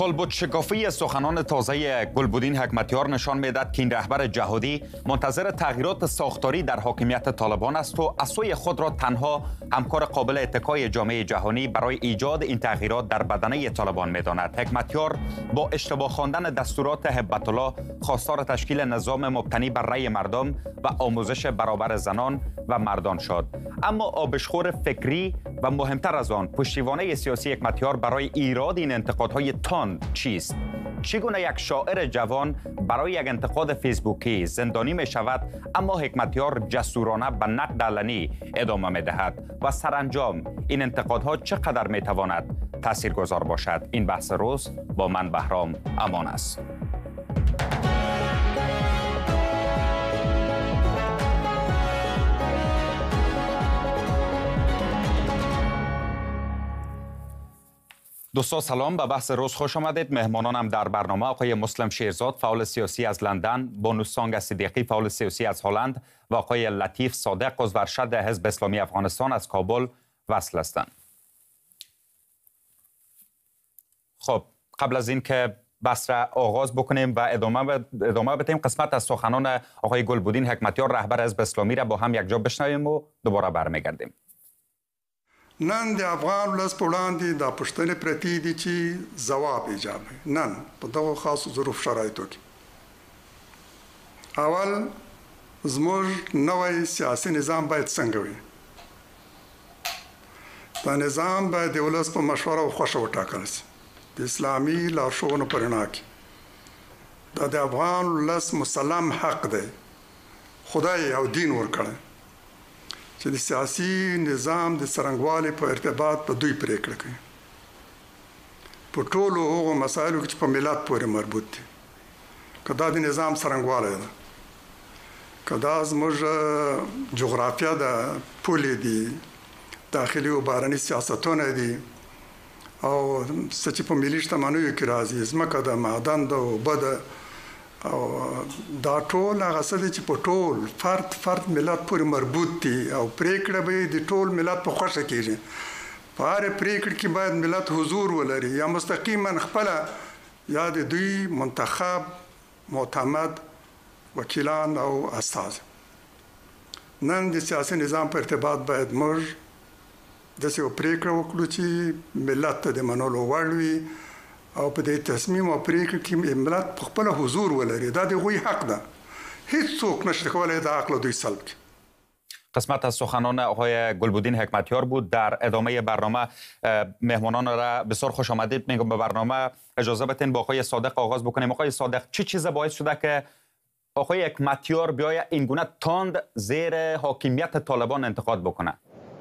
کالبد شکافی سخنان تازه گلبدین حکمتیار نشان میدهد که این رهبر جهادی منتظر تغییرات ساختاری در حاکمیت طالبان است و از سوی خود را تنها همکار قابل اتکای جامعه جهانی برای ایجاد این تغییرات در بدنه طالبان میداند. حکمتیار با اشتباه خواندن دستورات هبت الله خواستار تشکیل نظام مبتنی بر رأی مردم و آموزش برابر زنان و مردان شد. اما آبشخور فکری و مهمتر از آن پشتیبانی سیاسی حکمتیار برای ایراد این انتقادهای تند چیست؟ چگونه یک شاعر جوان برای یک انتقاد فیسبوکی زندانی می شود اما حکمتیار جسورانه به نقد علنی ادامه می دهد و سرانجام این انتقادها چقدر می تواند تاثیرگذار باشد؟ این بحث روز با من بهرام امان است. دوستان سلام، به بحث روز خوش آمدید. مهمانانم در برنامه آقای مسلم شیرزاد فعال سیاسی از لندن، بانوسانگ صدیقی فعال سیاسی از هلند و آقای لطیف صادق عضو ارشد حزب اسلامی افغانستان از کابل وصل هستند. خب قبل از اینکه بحث را آغاز بکنیم و ادامه بدیم، قسمت از سخنان آقای گلبدین حکمتیار رهبر حزب اسلامی را با هم یک جا بشنویم و دوباره برمیگردیم. نن د افغان ولس په وړاندې دا پوښتنې پرتې دي چې ځواب ایجاب نن په دغو خاصو ظروف شرایطو کې اول زموږ نوی سیاسي نظام باید څنګه وي. دا نظام باید د ولس په مشوره او خوښه وټاکل شي د اسلامي لارښوونو په رڼا کې. دا د افغان ولس مسلم حق دی خدای او دین ورکړی چې د سیاسي نظام د څرنګوالي په ارتباط په دوی پریکړه کوي په ټولو هغو مسایلو کې چې په ملت پورې مربوط دي. که دا د نظام څرنګوالی ده، که دا زموږ جغرافیه ده، پولې دي، داخلي او بهرني سیاستونه دي، او څه چې په ملي شتمنیو کې راځي، ځمکه ده، معدن ده، اوبه ده، او دا ټول هغه څه دي چې په ټول فرد ملت پورې مربوط دي او پریکړه به د ټول ملت په خوښه کېږي. په هرې پریکړه کې باید ملت حضور ولري یا مستقیما خپله یا د دوی منتخب معتمد وکیلان او استازي. نن د سیاسي نظام په ارتباط باید موږ داسې یو پریکړه وکړو چې ملت ته د منلو وړ وي او په دې تصمیم او پریکړه کې ملت په خپل حضور ولري. دا د هغوی حق ده، هیڅوک نشي کولی دا حق له دوی سلب کړي. قسمت از سخنان آقای گلبدین حکمتیار بود. در ادامه برنامه مهمانان را بسیار خوش آمدید میگم به برنامه. اجازه بدین با آقای صادق آغاز بکنیم. آقای صادق، چه چیز باعث شده که آقای حکمتیار بیاید این گونه تند زیر حاکمیت طالبان انتقاد بکنه؟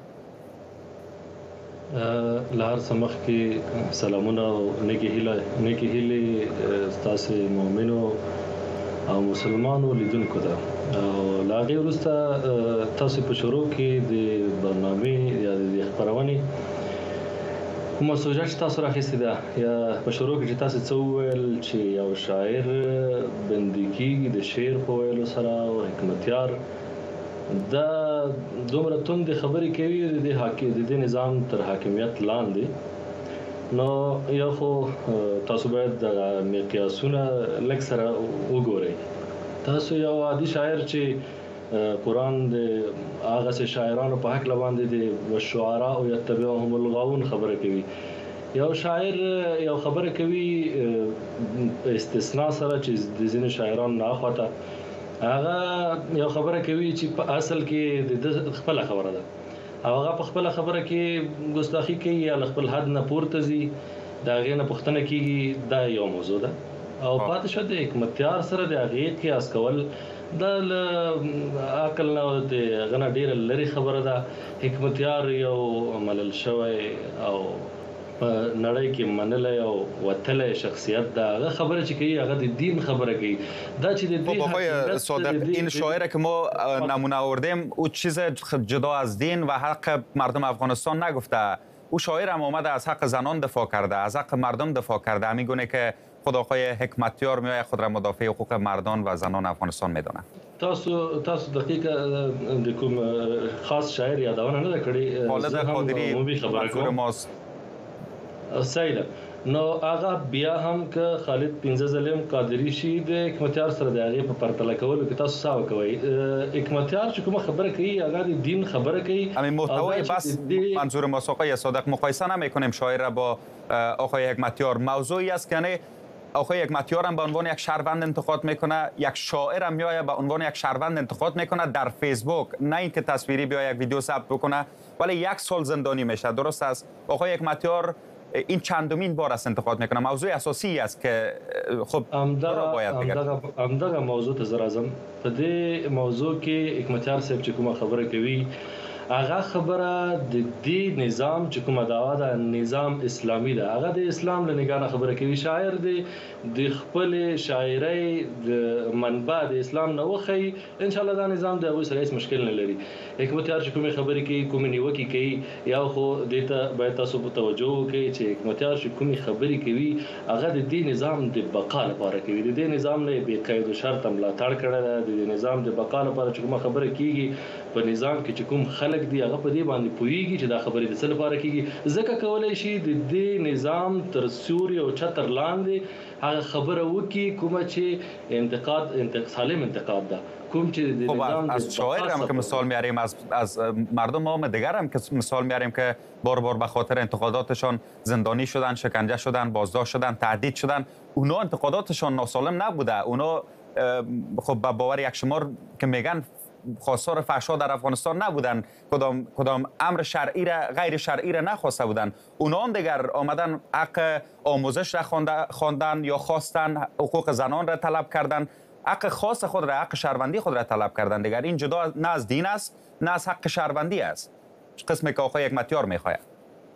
لهر سمخ کې سلامونه او نیکی هیلې ستاسو مؤمنو او مسلمانو لیدونکو ته. او له هغې وروسته تاسو په شروع کې د برنامې یا د خپرونې کومه سوژه چې تاسو راخیستې ده یا په شروع کې چې تاسو څه وویل چې یو شاعر بندي کېږي د شعر په ویلو سره او حکمتیار دا دومره توندې خبرې کوي د دې نظام تر حاکمیت لاندې. نو یو خو تاسو باید د مقیاسونه لږ سره وګورئ. تاسو یو عادي شاعر چې قرآن د هغسې شاعرانو په هکله باندې د والشعراء یتبعهم الغاوون خبره کوي. یو شاعر یو خبره کوي استثناء سره چې د ځینې شاعرانو نه اخواته هغه یو خبره کوي چې په اصل کې د خپل خبره ده او هغه په خپل خبره کې ګستاخی کوي یا خپل حد نه پورته ځي، دا هغې نه پوښتنه کېږي. دا یو موضوع ده. او پاتې شو د حکمتیار سره د هغې قیاس کول دا له عقل نه د هغه نه ډېره لرې خبره ده. حکمتیار یو ملل شوی او په نړۍ کې منلی او وتلی شخصیت ده. هغه خبره چې کوي هغه د دین خبره کوي. دا چې د دین آقای صادق، این شاعر که ما نمونه آوردیم او چیز جدا از دین و حق مردم افغانستان نگفته. او شاعر هم آمده از حق زنان دفاع کرده، از حق مردم دفاع کرده. همین گونه که خود آقای حکمتیار میآید خود را مدافع حقوق مردان و زنان افغانستان میدونه. تاسو دقیقه د کوم خاص شاعر یادونه نه کړی. خالد قادری خبره کوم. صحیح ده. نو هغه بیا هم که خالد 15 ظلم قادری شي د حکمتیار سره د هغه په پرتله کولو کې تاسو څه کوي حکمتیار چې کومه خبره کوي هغه د دین خبره کوي همین محتوای بس منظور ما آقای صادق مقایسه نمی‌کنیم شاعر را با آقای حکمتیار موضوعی است که آقای حکمتیار هم به عنوان یک شهروند انتقاد میکنه یک شاعر هم میآید به عنوان یک شهروند انتقاد میکنه در فیسبوک نه اینکه تصویری بیا یک ویدیو ثبت بکنه ولی 1 سال زندانی میشه درست است آقای حکمتیار این چندمین بار است انتقاد میکنه موضوع اساسی است که خب همدغه موضوع ته زر اعظم په دې موضوع کې حکمتیار صاحب چې کومه خبره کوي هغه خبره د دې نظام چې کومه دعوا ده نظام اسلامي ده هغه د اسلام له نگاه خبره کوي شاعر د خپل شاعرۍ د منبع د اسلام نه وخی ان شاء الله دا نظام د هغه سره هیڅ مشکل نه لري حکمتیار چې کومه خبره کوي کومه نیوکه کوي یا خو دته باید تاسو په توجه وکړئ چې حکمتیار چې کومه خبره کوي هغه د دې نظام د بقا لپاره کوي د دې نظام نه به قید او شرط ملاتړ کړی ده د نظام د بقا لپاره چې کومه خبره کیږي په نظام کې چې کوم خلک دی هغه په دې باندې پوهیږي چې دا خبرې د څه لپاره کیږي ځکه کولای شي د دې نظام تر سوري او چتر لاندې هغه خبره وکي کومه چې انتقاد سالم انتقاد ده کوم چې د نظام از شاعر هم که مثال میاریم از مردم عام دیگر هم که مثال میاریم که بار به خاطر انتقاداتشان زندانی شدن شکنجه شدن بازداشت شدن تهدید شدن اونا انتقاداتشان ناسالم نبوده اونا خب به باور یک شمار که میگن خواستار فحشا در افغانستان نبودن کدام امر شرعی را غیر شرعی را نخواسته بودن اونا هم دیگر آمدن حق آموزش را خواندن یا خواستن حقوق زنان را طلب کردن حق خاص خود را حق شهروندی خود را طلب کردن دیگر این جدا نه از دین است نه از حق شهروندی است قسمی که آقای حکمتیار میخواهد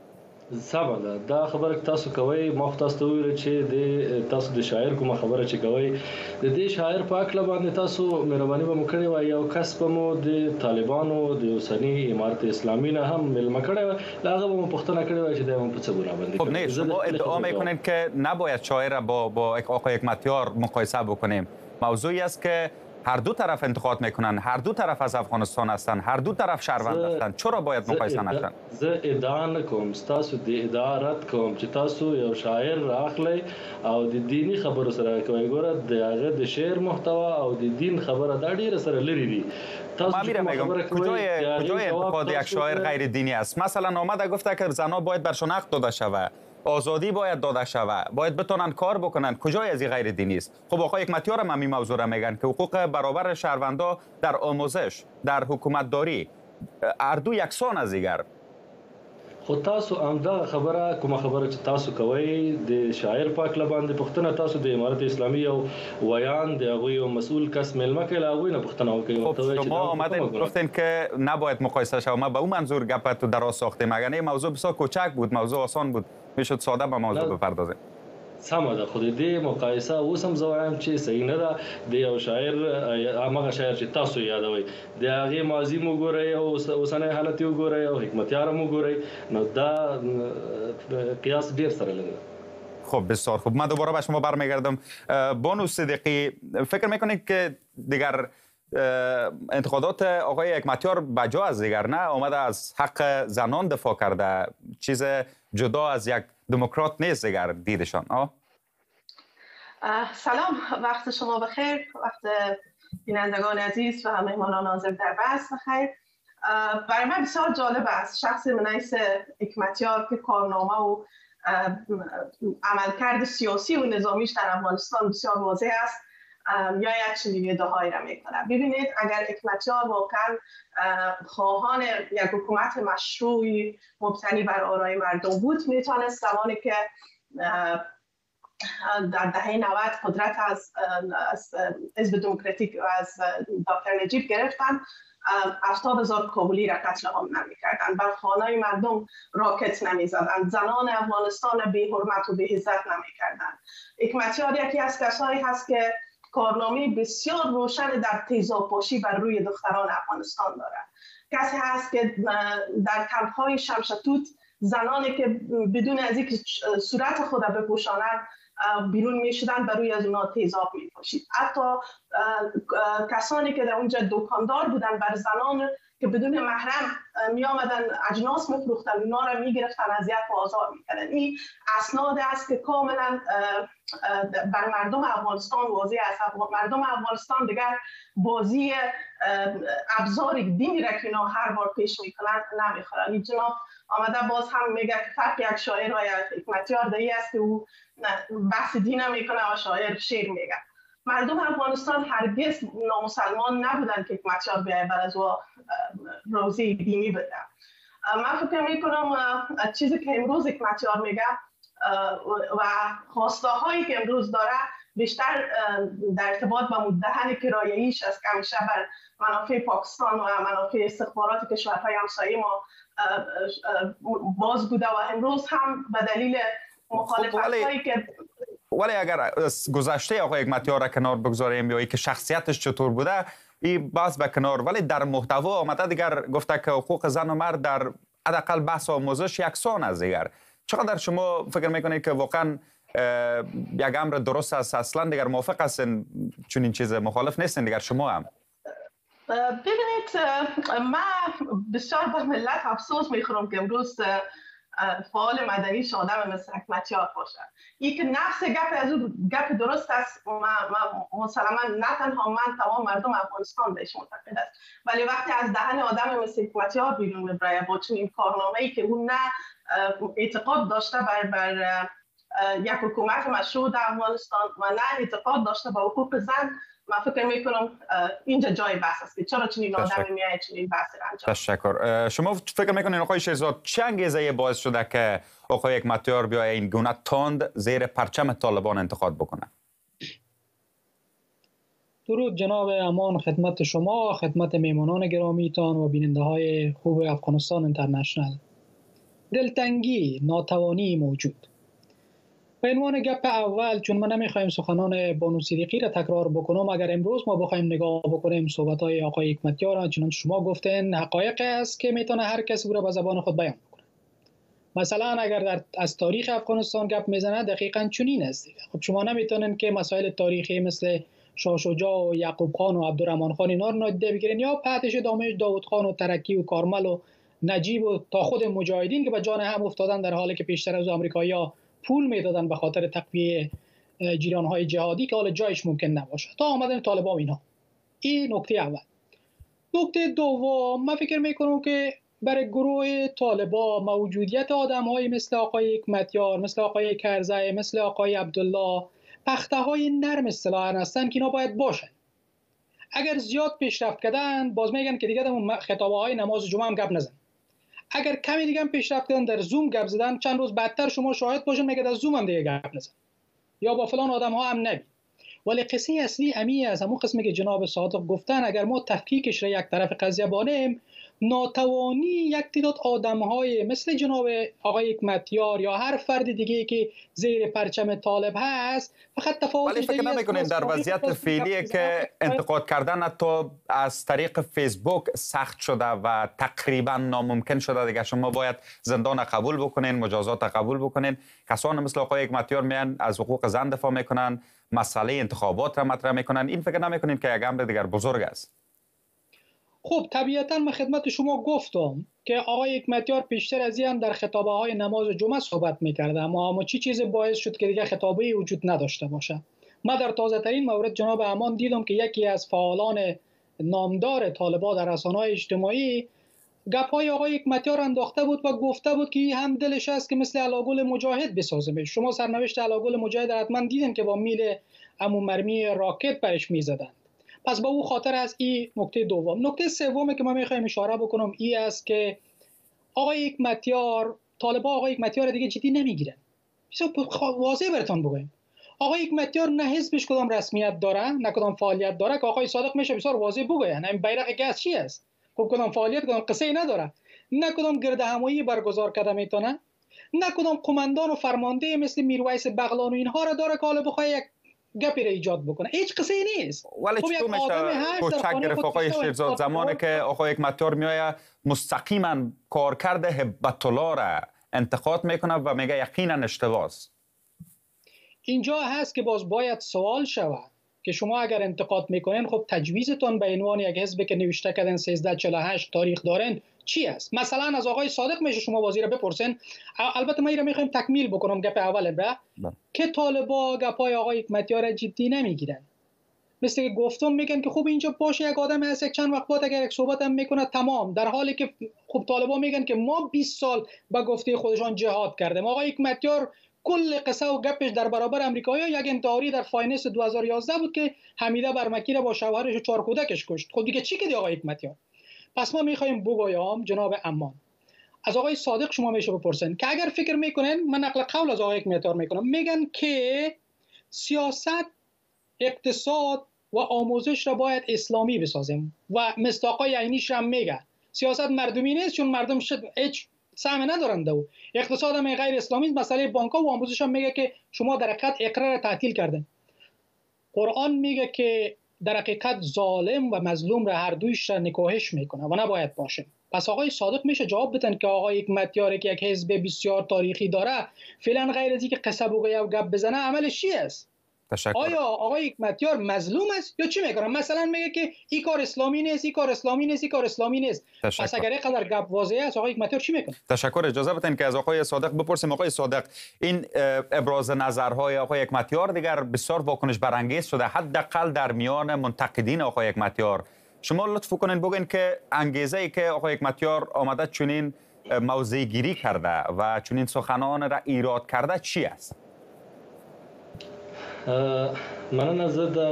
سمه ده دا خبره تاسو کوي ما تاسو ته ویل چې د تاسو د شاعر کومه خبره چې کوي د دې شاعر په اړه باندې تاسو مهرباني به مو کړی و یو کس په مو د طالبانو د اوسنی امارت اسلامی نه هم ملمه کړی و هغه به مو پوښتنه کړې و چې د مو په څه ګناه باندې خب نه شما ادعا میکنید که نباید شاعر را با آقای حکمتیار مقایسه بکنیم موضوعی است که هر دو طرف انتقاد میکنن هر دو طرف از افغانستان هستن هر دو طرف شهروند هستن چرا باید مقایسه نشن زه ادعا نکوم تاسو د ادعا رد کوم چې تاسو یو شاعر راخلی او د دینی خبرو سره کوي ګوره د هغه د شعر محتوا او د دین خبره دا ډیره سره لري دي ما میگم کجای انتقاد یک شاعر غیر دینی است مثلا آمده گفته که زنها باید برشان حق داده شود آزادی باید داده شود باید بتونن کار بکنن کجای از این غیر دینی است خب آقای حکمتیار هم این موضوع را میگن که حقوق برابر شهروندا در آموزش در حکومت داری هر دو یکسان از دیگر خو تاسو همدا خبره کومه خبره چې تاسو کوي د شاعر پاک لباندې پښتنه تاسو د امارت اسلامی او ویان د هغه مسئول کس ملمه کله هغه نه پښتنه وکړي خب شما آمدین گفتین که نباید مقایسه شود ما به اون منظور گپ تو دراز ساختیم اگر نه موضوع بسیار کوچک بود موضوع آسان بود میشد ساده به موضوع بپردازیم سمه ده خو دې مقایسه اوس هم زه وایم چې صحیح نه ده د یو شاعر هغه شاعر چې تاسو یادوي د هغې ماضي مو ګورئ او اوسنی حالت یې وګورئ او حکمتیار هم وګورئ نو دا قیاس ډېر سره لري خب بسیار خوب من دوباره به شما برمیگردم بانو صدیقی فکر میکنید که دیگر انتقادات آقای حکمتیار بجا از دیگر نه آمده از حق زنان دفاع کرده چیز جدا از یک دموکرات نیست دیگر دیدشان سلام وقت شما بخیر وقت بینندگان عزیز و همه مهمانان حاضر در بحث بخیر برای من بسیار جالب است شخص منیس حکمتیار که کارنامه و عملکرد سیاسی و نظامیش در افغانستان بسیار واضح است یا یک چنین ادعایی را میکنه ببینید اگر حکمتیار واقعا خواهان یک حکومت مشروعی مبتنی بر آرای مردم بود میتونست زمانی که در دهه 90 قدرت از حزب دموکراتیک و از دکتر نجیب گرفتن 70,000 کابلی را قتل عام نمی‌کردند بر خانه‌های مردم راکت نمی‌زدند زنان افغانستان را بی حرمت و بی عزت نمی‌کردند حکمتیار یکی از کسایی هست که کارنامه بسیار روشن در تیزاب‌پاشی بر روی دختران افغانستان دارد کسی هست که در کمپ‌های شمشتوت زنانی که بدون از اینکه صورت خود بپوشانند بیرون می شدن، بر روی از اونا تیزاب می پاشید. حتی کسانی که در اونجا دکاندار بودن بر زنان که بدون محرم می آمدن اجناس می فروختن، اونا را می گرفتن، اذیت و آزار می کردن. این اسناد است که کاملا بر مردم افغانستان واضح است. مردم افغانستان دیگر بازی ابزار دینی را که اینا هر بار پیش میکنن نمیخورن. این جناب آمده باز هم میگه که فرق یک شاعر و یک حکمتیار دایی است که او بحث دین میکنه و شاعر شعر میگه. مردم افغانستان هرگز نامسلمان نبودن که حکمتیار بیاید بر از و روزی دینی بده. من فکر میکنم چیزی که امروز حکمتیار میگه و خواسته هایی که امروز داره بیشتر در ارتباط با مدهن کرایه‌ایش است که همیشه بر منافع پاکستان و منافع استخبارات کشورهای همسایه ما باز بوده و امروز هم به دلیل مخالفت‌هایی که ولی اگر گذشته آقای حکمتیار را کنار بگذاریم یا که شخصیتش چطور بوده این باز به کنار، ولی در محتوا آمده دیگر گفته که حقوق زن و مرد در حداقل بحث آموزش یکسان است. دیگر چقدر شما فکر میکنید که واقعا یک امر درست است؟ اصلا دیگر موافق هستین چون این چیز مخالف نیستین دیگر شما هم؟ ببینید من بسیار به ملت افسوس میخورم که امروز فعال مدنی آدم مثل حکمتیار باشه. این که نفس گپ از او گپ درست است، مسلما نه تنها من، تمام مردم افغانستان بهش معتقد است، ولی وقتی از دهن آدم مثل حکمتیار بیرون میبره با چنین کارنامه‌ای که اون نه اعتقاد داشته بر یک حکومت مشروع در افغانستان و نه اعتقاد داشته به حقوق زن، من فکر میکنم اینجا جای بحث است که چرا چنین آدمی میاد چنین بحثی را انجام. تشکر. شما فکر میکنین آقای شیرزاد چه انگیزه باعث شده که آقای حکمتیار بیاید این گونه تند زیر پرچم طالبان انتخاب بکنه؟ درود جناب امان، خدمت شما، خدمت میمانان گرامیتان و بیننده های خوب افغانستان اینترنشنل. دلتنگی، ناتوانی موجود. به عنوان گپ اول، چون ما نمیخوایم سخنان بانو صدیقی را تکرار بکنم، اگر امروز ما بخوایم نگاه بکنیم صحبت های آقای حکمتیار، چنانچه شما گفتین حقایق است که میتونه هر کسی را به زبان خود بیان بکنه. مثلا اگر از تاریخ افغانستان گپ میزنه دقیقاً چنین است. خب شما نمیتونین که مسائل تاریخی مثل شاه شجاع و یعقوب خان و عبدالرحمن خان اینا رو نادیده بگیرین، یا پهتش دامش داود خان و ترکی و کارمل و نجیب و تا خود مجاهدین که به جان هم افتادن، در حالی که پیشتر از آمریکایی‌ها پول میدادن به خاطر تقویه جریان‌های جهادی که حالا جایش ممکن نباشه، تا آمدن طالبان اینا. این نکته اول. نکته دوم، من فکر میکنم که برای گروه طالبان موجودیت آدم‌های مثل آقای حکمتیار، مثل آقای کرزی، مثل آقای عبدالله پخته‌های نرم اصطلاحاً هستن که اینا باید باشن. اگر زیاد پیشرفت کردن باز میگن که دیگه در خطابه‌های نماز جمعه هم گپ نزن. اگر کمی دیگه هم پیشرفت کردن در زوم گپ زدن، چند روز بعدتر شما شاهد باشین میگه در زوم هم دیگه گپ نزن یا با فلان آدم‌ها هم نبی. ولی قصه اصلی امی از همون قسمی که جناب صادق گفتن، اگر ما تفکیکش را یک طرف قضیه بانیم، ناتوانی یک تعداد آدم‌های مثل جناب آقای حکمتیار یا هر فرد دیگه که زیر پرچم طالب هست فقط تفاوت. ولی فکر نمی‌کنین در وضعیت فعلی که انتقاد کردن حتی از طریق فیسبوک سخت شده و تقریبا ناممکن شده دیگه، شما باید زندان قبول بکنین، مجازات قبول بکنین. کسان مثل آقای حکمتیار میان از حقوق زن دفاع میکنن، مسئله انتخابات را مطرح میکنن. این فکر نمی‌کنین که یک امر دیگر بزرگ است؟ خب طبیعتاً من خدمت شما گفتم که آقای حکمتیار پیشتر از این در خطابه‌های نماز جمعه صحبت می‌کرد، اما چی چیز باعث شد که دیگه خطابه‌ای وجود نداشته باشه؟ من در تازه‌ترین مورد جناب امان دیدم که یکی از فعالان نامدار طالبان در رسانه‌های اجتماعی گپ‌های آقای حکمتیار انداخته بود و گفته بود که هم دلش است که مثل علاگل مجاهد بسازمش. شما سرنوشت علاگل مجاهد حتما دیدین که با میل عمو مرمی راکت برش می‌زدن. پس با او خاطر از این نکته دوم. نکته سومی که من میخوایم اشاره بکنم این است که آقای حکمتیار، طالبان آقای حکمتیار دیگه جدی نمیگیرن. واضح براتون بگم، آقای حکمتیار نه حزبش کدام رسمیت داره نه کدام فعالیت داره که آقای صادق میشه بسیار واضح بگه. این بیرق گاز چی است؟ خب کدام فعالیت کدام قصه ای نداره، نه کدام گرد همایی برگزار کرده میتونه، نه کدام قماندان و فرمانده مثل میرویس بغلان و اینها را داره که حالا بخواد یک گپی را ایجاد بکنه. هیچ قصه ای نیست. ولی چطور میشه کوچک گرفت آقای شیرزاد زمانی که آقای حکمتیار میآید مستقیما کارکرد هبت الله را انتقاد میکنه و میگه یقینا اشتباه است. اینجا هست که باز باید سوال شود که شما اگر انتقاد میکنین خب تجویزتون به عنوان یک حزبی که نوشته کردن 1348 تاریخ دارن چی است؟ مثلا از آقای صادق میشه شما بازی را بپرسین. البته ما این را میخوایم تکمیل بکنم گپ اول به که طالبا گپای آقای حکمتیار جدی نمیگیرن. مثل که گفتم میگن که خوب اینجا باشه یک آدم هست یک چند وقت بعد اگر یک صحبت هم میکنه تمام، در حالی که خب طالبا میگن که ما 20 سال به گفته خودشان جهاد کردیم. آقای حکمتیار کل قصه و گپش در برابر امریکایی یک انتحاری در فاینس 2011 بود که حمیده برمکی را با شوهرش و 4 کودکش کشت. خب دیگه چی کردی آقای حکمتیار؟ پس ما میخوایم بگویم جناب امان از آقای صادق شما میشه بپرسن که اگر فکر میکنن، من نقل قول از آقای حکمتیار میکنم، میگن که سیاست، اقتصاد و آموزش را باید اسلامی بسازیم و مصداقای عینیش هم میگه سیاست مردمی نیست چون مردم هیچ سهم ندارند و اقتصاد هم غیر اسلامی، مسئله بانک‌ها و آموزش هم میگه که شما در حقیقت اقرار را تعطیل کردن. قرآن میگه که در حقیقت ظالم و مظلوم را هر دویش را نکوهش میکنه و نباید باشه. پس آقای صادق میشه جواب بدن که آقای حکمتیار که یک حزب بسیار تاریخی داره فعلا غیر از اینکه قصه بگه و گپ بزنه عملش چی است؟ تشکر. آیا آقای حکمتیار مظلوم است یا چی میکنه؟ مثلا میگه که این کار اسلامی نیست، این کار اسلامی نیست، این کار اسلامی نیست. پس اگر اینقدر گپ واضحه است آقای حکمتیار چی میکنه؟ تشکر. اجازه بدین که از آقای صادق بپرسیم. آقای صادق، این ابراز نظرهای آقای حکمتیار دیگر بسیار واکنش برانگیز شده، حداقل در میان منتقدین آقای حکمتیار. شما لطف کنین بگین که انگیزه ای که آقای حکمتیار آمده چنین موضع گیری کرده و چنین سخنان را ایراد کرده چی است؟ مننه. زه د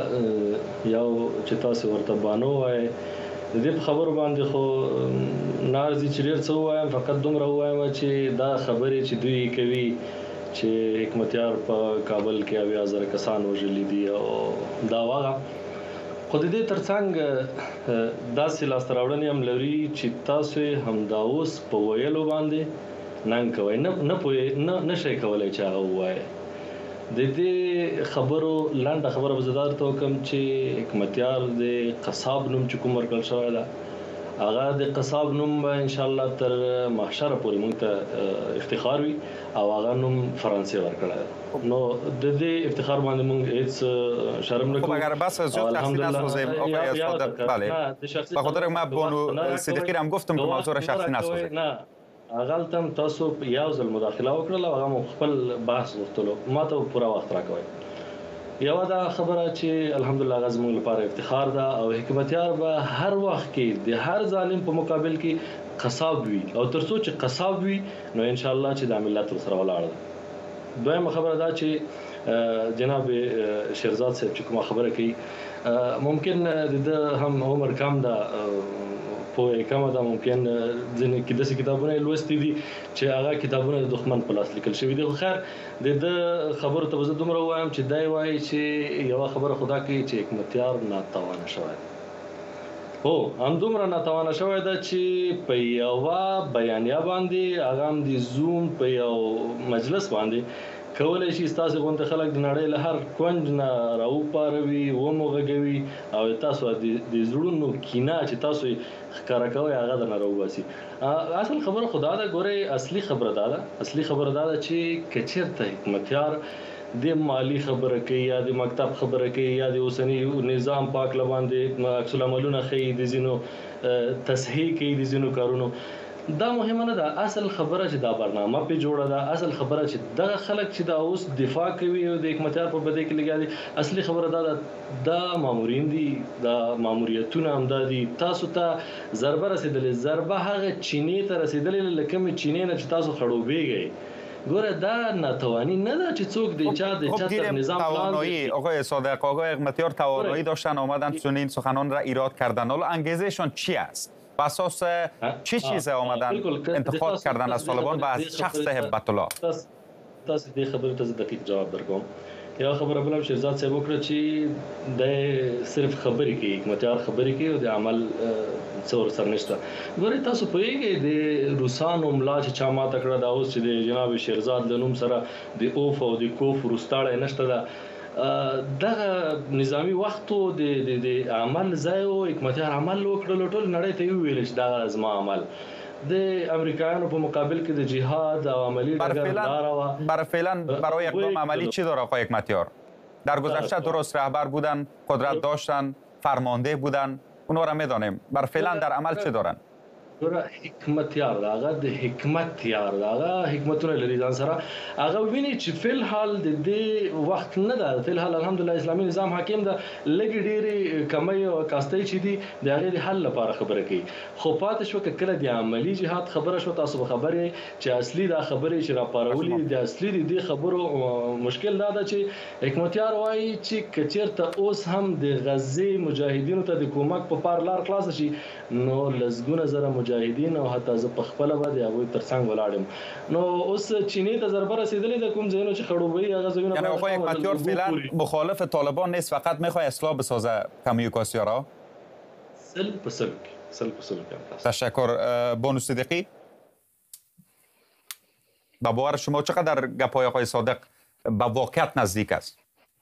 یو چې تاسو ورته بانو وای د دې په خبرو باندې خو نارضي چې ډېر څه ووایم، فقط دومره ووایم چې دا خبرې چې دوی کوي چې حکمتیار په کابل کې 80,000 کسان وژلي دي او دا واغه خو د دې ترڅنګ داسې لاسته راوړنې هم لري چې تاسو همدا اوس په ویلو باندې ننګ کوئ، نه شئ کولی چې هغه ووایئ. د دې خبرو لنډه خبره به زه درته وکړم چې حکمتیار د قصاب نوم چې کوم ورکړل شوی ده هغه د قصاب نوم به انشاءالله تر محشره پورې موږ ته افتخار وي او هغه نوم فرانسې ورکړی ده. نو د دې افتخار باندې موږ هیڅ شرم نه کوو. خب اگر بس از جد شخصی نسازیم آقای صادق، بله به خاطر ما بانو صدیقی هم گفتم که موضوع شخصی نسازیم. نه هغه تم تاسو یو ځل مداخله وکړله او هغه خپل بحث غوښتلو، ما ته پوره وخت راکوئ. یوه دا خبره چې الحمدلله هغه زموږ لپاره افتخار ده او حکمتیار به هر وخت کې د هر ظالم په مقابل کې قصاب وي او تر څو چې قصاب وي نو انشاءالله چې دا ملت ورسره ولاړ ده. دویمه خبره دا چې جناب شیرزاد صاحب چې کومه خبره کوي ممکن د ده هم عمر کم ده، په کمه ده، ممکن ځینې کې داسې کتابونه لوستي دي چې هغه کتابونه د دښمن په لاس لیکل شوي دي. خو خیر د ده خبرو ته به زه دومره ووایم چې دی وایي چې یوه خبره خو دا کوي چې حکمتیار ناتوانه شوی دی. هو همدومره ناتوانه شوی ده چې په یوه بیانیه باندې هغه هم د زوم په یو مجلس باندې کولی شي ستاسې غونډې خلک د نړۍ له هر کونج نه راوپاروي، وموغږوي او تاسو د زړونو کینه چې تاسو یې ښکاره کوئ هغه درنه راوباسي. اصل خبره خو دا ده، ګورئ اصلي خبره دا ده چې که چېرته حکمتیار د مالی خبره کوي یا د مکتب خبره کوي یا د اوسني نظام پاک له باندې عکس العملونه ښیي، د ځینو تصحیح کوي د ځینو کارونو، دا مهمه نه ده. اصل خبره چې دا برنامه پې جوړه ده، اصل خبره چې دغه خلک چې دا اوس دفاع کوي او د حکمتیار په بدۍ کې لګیا دي، اصلي خبره دا ده دا مامورین دي، دا ماموریتونه همدا دي. تاسو ته ضربه رسېدلې، ضربه هغه چینې ته رسېدلې له کومې چینې نه چې تاسو خړوبېږئ. ګوره دا ناتوانی نه ده چې څوک د چا تر نظام توانایی آقای صادق، آقای حکمتیار توانایی داشتن آمدن چنین سخنان را ایراد کردن، حالا انگیزشان چی است؟ به اساس چه چیز آمدن انتقاد کردن از طالبان و از شخص هبت الله؟ تاسو دې خبرې ته دقیق جواب درکوم. یو خبره بل هم شیرزاد صاحب وکړه چې د صرف خبرې کوي، حکمتیار خبرې کوي او د عمل څه ورسره نشته. ګورئ تاسو پوهېږئ د روسانو ملا چې چا ماته کړه دا اوس چې د جناب شیرزاد له نوم سره د اوف او د کوف وروستاړی نشته ده، دغه نظامی وختو د عمل ځای و، حکمتیار عمل وکړلو، ټول نړۍ ته یې وویل چې دا زما عمل د امریکایانو په مقابل کې د جهاد او عملی برای فعلا برای اقدام عملی چی داره آقای حکمتیار؟ در گذشته درست رهبر بودن، قدرت داشتن، فرمانده بودن، اونا را میدانیم. برای فعلا در عمل چی دارن؟ حکمت یار دا هغه د حکمت یار دا هغه حکمتونه لري ځان سره هغه ویني چې فل حال د دې وخت نه ده فل حال الحمدلله اسلامي نظام حاکم ده لګي ډېری کمی او کاستۍ چې دي د هغه د حل لپاره خبره کوي خو پاتې شو کله د عملی جهاد خبره شو تاسو خبره چې اصلي دا خبره چې را پارولي د اصلي د خبرو مشکل دا ده چې حکمت یار وایي چې کچیرته اوس هم د غزه مجاهدینو ته د کومک په پار لار خلاص شي نو لزګونه زره مجاهدین او حتی ز په خپل باندې هغه ترڅنګ ولاړم نو اوس چینی ته ضربه رسیدلې د کوم ځایونو چې خړوبوي هغه ځایونه یعنی آقای حکمتیار فعلا مخالف طالبان نیست فقط میخواد اصلاح بسازه کمیوکاسیا را سل تشکر بانو صدیقی با باور شما چقدر گپای آقای صادق به واقعیت نزدیک است؟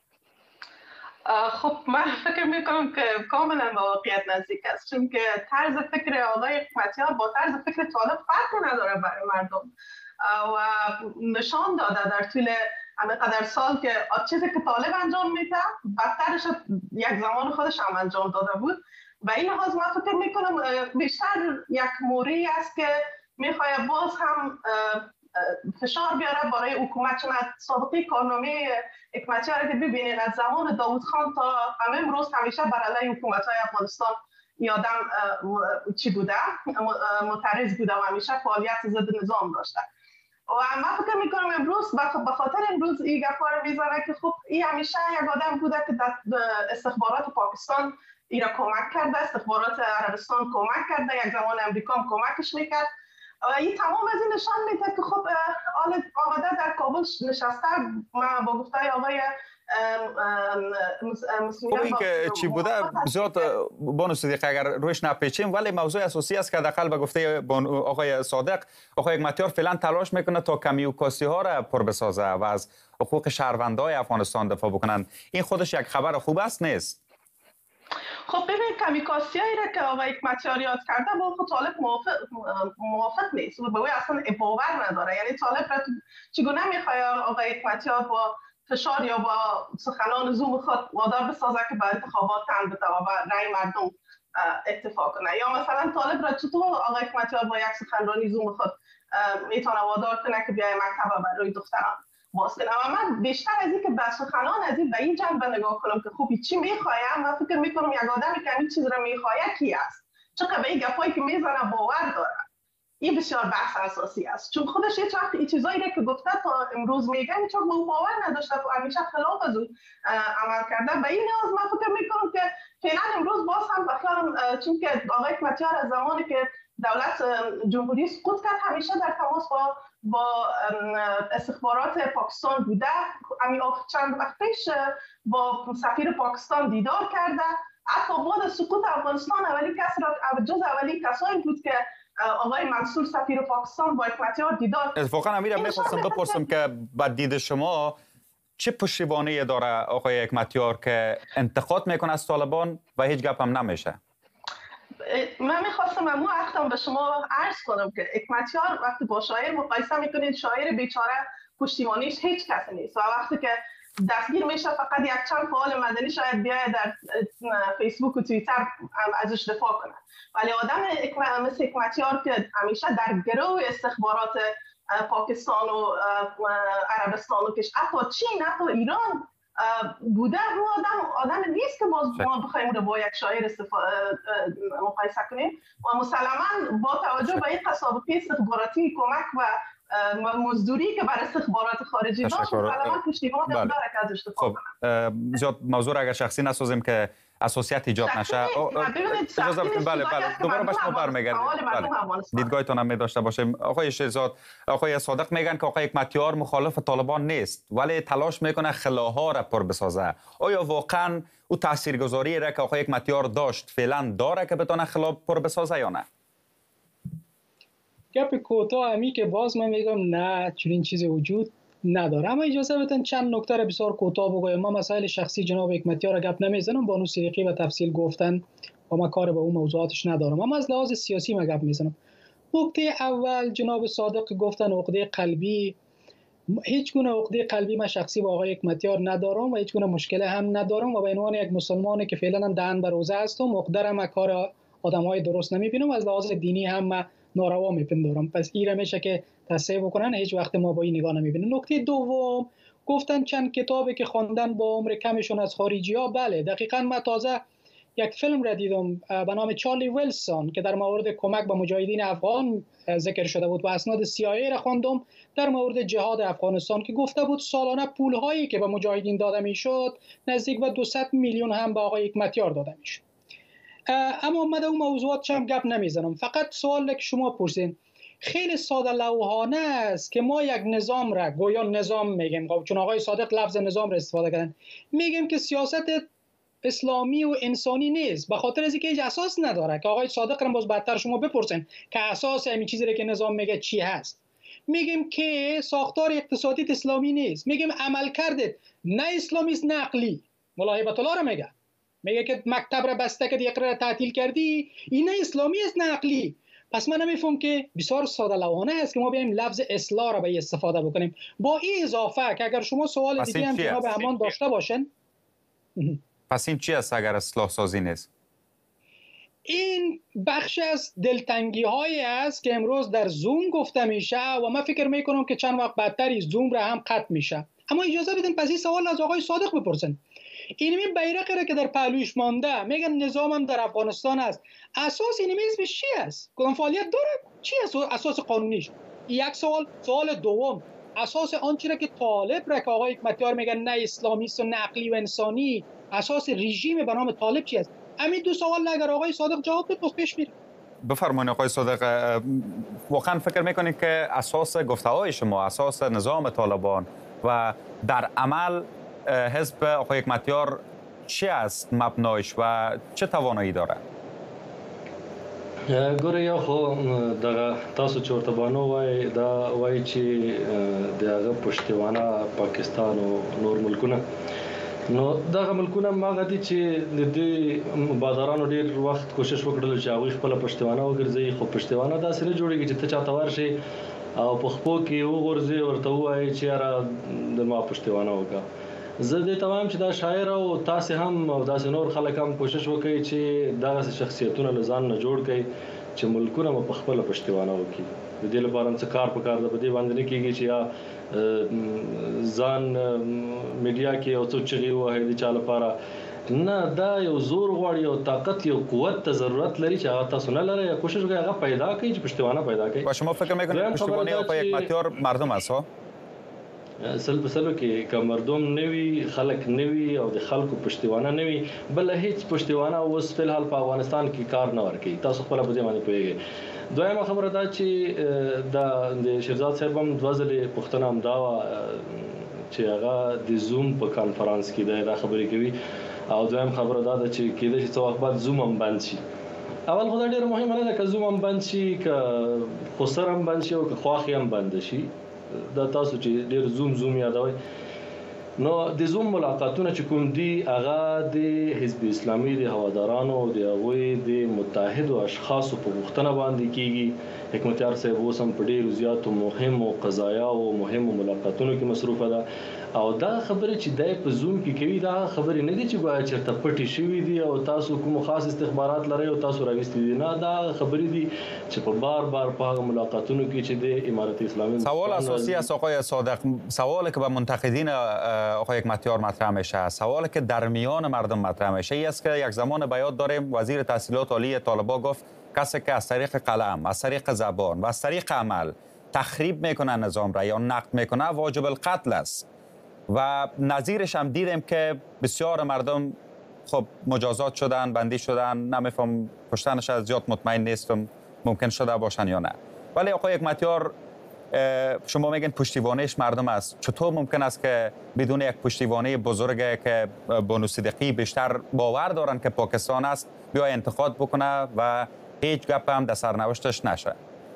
خب من فکر میکنم که کاملا به واقعیت نزدیک است چون که طرز فکر آقای حکمتیار با طرز فکر طالب فرق نداره برای مردم و نشان داده در طول همینقدر سال که چیزی که طالب انجام میده بدترش یک زمان خودش هم انجام داده بود و این لحاظ من فکر میکنم بیشتر یک موری است که میخواد باز هم فشار بیاره برای حکومت چون سابقه کارنامه حکمتیار که ببینید از زمان داوود خان تا امروز همیشه بر علیه حکومت‌های افغانستان یادم چی بوده معترض بوده و همیشه فعالیت ضد نظام داشته و من فکر میکنم امروز به خاطر امروز این گپا رو میزنه که خب این همیشه یک آدم بوده که در استخبارات پاکستان این را کمک کرده استخبارات عربستان کمک کرده یک زمان امریکا هم کمکش میکرد این تمام از این نشان میده که خب آمده در کابل نشسته با گفتای آقای خب این که چی بوده زیاد بانو صدیق اگر روش نپیچیم ولی موضوع اساسی است که حداقل به گفته آقای صادق آقای حکمتیار فعلا تلاش میکنه تا کمیوکاسی ها را پر بسازه و از حقوق شهروندای افغانستان دفاع بکنن این خودش یک خبر خوب است نیست؟ خب ببین کمیکاسیایی را که آقای حکمتیار یاد کرده با خود طالب موافق نیست و به او اصلا باور نداره یعنی طالب را چگونه میخواد آقای حکمتیار با فشار یا با سخنان زوم خود وادار بسازه که به انتخابات تن بده و رای مردم اتفاق کنه یا مثلا طالب را چطور آقای حکمتیار با یک سخنرانی زوم خود میتونه وادار کنه که بیای مکتب برای دختران باز کنم و من بیشتر از این که به سخنان از این به این جنبه نگاه کنم که خوبی چی میخوایم و فکر میکنم یک آدمی که این چیز را میخواید کی است چون به این گپایی که میزنه باور داره این بسیار بحث اساسی است چون خودش هیچ وقت این چیزایی که گفته تا امروز میگن چون به باور نداشته و همیشه خلاف از اون عمل کرده به این نیاز من فکر میکنم که فعلا امروز باز هم بخیالم چون که آقای حکمتیار از زمانی که دولت جمهوری سقوط کرد همیشه در تماس با استخبارات پاکستان بوده همین چند وقت پیش با سفیر پاکستان دیدار کرده حتی بعد سقوط افغانستان اولین کسایی بود که آقای منصور سفیر پاکستان با حکمتیار دیدار اتفاقا امیر میخواستم بپرسم که با دید شما چه پشتیبانی داره آقای حکمتیار که انتقاد میکنه از طالبان و هیچ گپ هم نمیشه من میخواستم امو وقتم به شما عرض کنم که حکمتیار وقتی با شاعر مقایسه میکنید شاعر بیچاره پشتیبانیش هیچ کسی نیست و وقتی که دستگیر میشه فقط یک چند فعال مدنی شاید بیاید در فیسبوک و توییتر ازش دفاع کنه ولی آدم مثل حکمتیار که همیشه در گروه استخبارات پاکستان و عربستان و حتی چین حتی ایران بوده اون آدم نیست که باز ما بخوایم رو با یک شاعر مقایسه کنیم و مسلما با توجه به این سابقه استخباراتی کمک و مزدوری که بر استخبارات خارجی داشت مسلما پشتیبان داره که ازش دفاع کنم زیاد موضوع را اگر شخصی نسازیم که اساسیت ایجاد نشه اجازه بدید بله دوباره به شما برمیگردیم دیدگاهتون هم داشته باشیم آقای شهزاد آقای صادق میگن که آقای حکمتیار مخالف طالبان نیست ولی تلاش میکنه خلاها را پر بسازه آیا واقعا او تاثیرگذاری را که آقای حکمتیار داشت فعلا داره که بتونه خلا پر بسازه یا نه گپ کوتاه همی که باز من میگم نه چنین چیزی وجود نداره اما اجازه بدن چند نکته را بسیار کوتاه بگویم ما مسائل شخصی جناب حکمتیار را گپ نمیزنم بانو صدیقی و تفصیل گفتن و ما کار به اون موضوعاتش ندارم اما از لحاظ سیاسی ما گپ میزنم نکته اول جناب صادق گفتن عقده قلبی. هیچ گونه عقده قلبی من شخصی با آقای حکمتیار ندارم و هیچ گونه مشکل هم ندارم و به عنوان یک مسلمانی که فعلا هم دهن به روزه هستم، عقده را کار آدم‌های درست نمی‌بینم، از لحاظ دینی هم من ناروا می‌پندارم. پس این میشه که تصحیح بکنن، هیچ وقت ما با این نگاه نمی‌بینیم. نکته دوم گفتن چند کتابی که خواندن با عمر کمشون از خارجی‌ها. بله دقیقاً من تازه یک فیلم را دیدم به نام چارلی ویلسون که در مورد کمک به مجاهدین افغان ذکر شده بود و اسناد CIA را خواندم در مورد جهاد افغانستان که گفته بود سالانه پول‌هایی که به مجاهدین داده میشد نزدیک به 200 میلیون هم به آقای حکمتیار داده میشد. اما من در اون موضوعات چم گپ نمیزنم. فقط سوال که شما پرسین خیلی ساده لوحانه است که ما یک نظام را گویا نظام میگیم، چون آقای صادق لفظ نظام را استفاده کردن، میگیم که سیاست اسلامی و انسانی نیست به خاطر از اینکه هیچ اساس نداره. که آقای صادق را باز بدتر شما بپرسین که اساس همین چیزی را که نظام میگه چی هست. میگیم که ساختار اقتصادی اسلامی نیست، میگیم عمل کردید نه اسلامی است نه عقلی. ملا هیبت الله را میگه که مکتب را بسته کردی، اقرا را تعطیل کردی، این نه اسلامی است نه عقلی. پس من نمیفهم که بسیار ساده لوحانه است که ما بیایم لفظ اصلاح را به استفاده بکنیم. با این اضافه که اگر شما سوال دیگه هم جناب امان داشته باشن. پس این چی است اگر اصلاح سازی نیست؟ این بخش از دلتنگی هایی است که امروز در زوم گفته میشه و من فکر میکنم که چند وقت بعدتری زوم را هم قطع میشه. اما اجازه بدین پس این سوال از آقای صادق بپرسن. اینمی بیرقی را که در پهلویش مانده میگن نظام هم در افغانستان است، اساس اینمی اسمش چی است؟ کدام فعالیت داره؟ چی است اساس قانونیش؟ یک سوال. سوال دوم، اساس آنچه را که طالب را که آقای حکمتیار میگن نه اسلامی است و نه عقلی و انسانی، اساس رژیم به نام طالب چی است؟ همین دو سوال اگر آقای صادق جواب بده پس پیش میره. بفرمایید آقای صادق، واقعا فکر میکنید که اساس گفته‌های شما، اساس نظام طالبان و در عمل حزب آقای حکمتیار چی است مبنایش و چه توانایی داره؟ ګوره یو خو دغه تاسو چې ورته بانو وایي دا وایي چې د هغه پشتیوانه پاکستان او نور ملکونه، نو دغه ملکونه هغه دي چې د دې مبادرانو ډېر وخت کوشش وکړل چې هغوی خپله پشتیوانه وګرځوي، خو پشتیوانه داسې نه جوړېږي چې ته چاته ورشې او په خپو کې وغورځې ورته ووایي چې یاره د ما پشتیوانه وکړه. زه دې ته وایم چې دا شاعر او تاسې هم او داسې نور خلک هم کوشش وکړي چې دغسې شخصیتونه له ځان نه جوړ کړي چې ملکونه مو په خپله پشتیوانه وکړي. د دې لپاره هم څه کار پکار ده، په دې باندې نه کېږي چې یا ځان میډیا کې یو څو چغې ووهئ د چا لپاره. نه، دا یو زور غواړي، یو طاقت، یو قوت ته ضرورت لري چې هغه تاسو نه لرئ. کوشش وکړئ هغه پیدا کړئ چې پشتیوانه پیدا کړئ. و شما فکر میکنید پشتیبانی آقای حکمتیار مردم است ها؟ سل په سلو کې که مردم نوي، خلک نوي او د خلکو پشتیوانه نوي، بله هیڅ پشتیوانه اوس فلحال په افغانستان کې کار نه ورکوي. تاسو خپله په دې باندې پوهېږئ. دویمه خبره دا چې د شیرزاد صاحب هم دوه ځلې پوښتنه همدا وه چې هغه د زوم په کانفرانس کې دی دا خبرې کوي، او دویم خبره دا ده چې کېدای شي څه وخت بعد زوم هم بند شي. اول خو دا ډېره مهمه نه ده که زوم هم بند شي، که خسر هم بند شي او که خواښې هم بند شي. دا تاسو چې ډېر زوم یادوئ، نو د زوم ملاقاتونه چې کوم دي هغه د حزب اسلامي د هوادارانو او د هغوی د متحدو اشخاصو په غوښتنه باندې کېږي. حکمتیار صاحب اوس هم په ډېرو زیاتو مهمو قضایاو او مهمو ملاقاتونو کې مصروفه ده، او دا خبرې چې دی په زوم کې کوي دا خبرې نه دي چې ګویا چېرته پټې شوي دي او تاسو کوم خاص استخبارات لرئ او تاسو راویستي دي. نه، دا خبرې دي چې په بار په هغه ملاقاتونو کې چې د امارت اسلامی سوال اساسی است آقای صادق، سوالی که به منتقدین آقای حکمتیار مطرح میشه، سوالی که در میان مردم مطرح میشه این است که یک زمان به یاد داریم وزیر تحصیلات عالی طالبان گفت کسی که از طریق قلم، از طریق زبان و از طریق عمل تخریب میکنه نظام را یا نقد میکنه واجب القتل است. و نظیرش هم دیدیم که بسیار مردم خب مجازات شدن، بندی شدن، نمیفهم کشتنش از زیاد مطمئن نیستم ممکن شده باشن یا نه. ولی آقای حکمتیار شما میگن پشتیبانیش مردم است، چطور ممکن است که بدون یک پشتیبانی بزرگه که بانو صدیقی بیشتر باور دارن که پاکستان است بیا انتقاد بکنه و هیچ گپ هم در سرنوشتش نشه؟